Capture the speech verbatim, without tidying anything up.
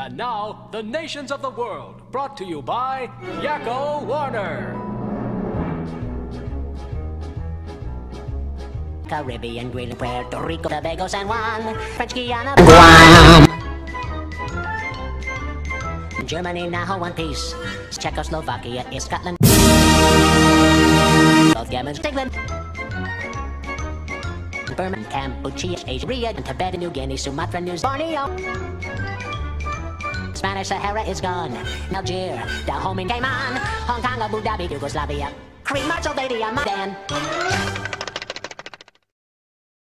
And now, the nations of the world, brought to you by Yakko Warner. Caribbean, Greenland, Puerto Rico, Tobago, San Juan, French Guiana, Guam, Germany now one piece, Czechoslovakia is Scotland, both Yemen's England, Burma, Cambodia, Asia, Rio, and Tibet, New Guinea, Sumatra, New Borneo. Spanish Sahara is gone, Algeria, down home in Cayman, Hong Kong, Abu Dhabi, Yugoslavia, Crete, Albania, Sudan.